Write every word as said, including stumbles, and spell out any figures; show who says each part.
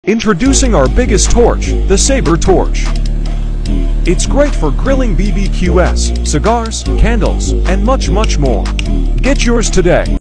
Speaker 1: Introducing our biggest torch, the Saber Torch. It's great for grilling B B Qs, cigars, candles, and much much more. Get yours today.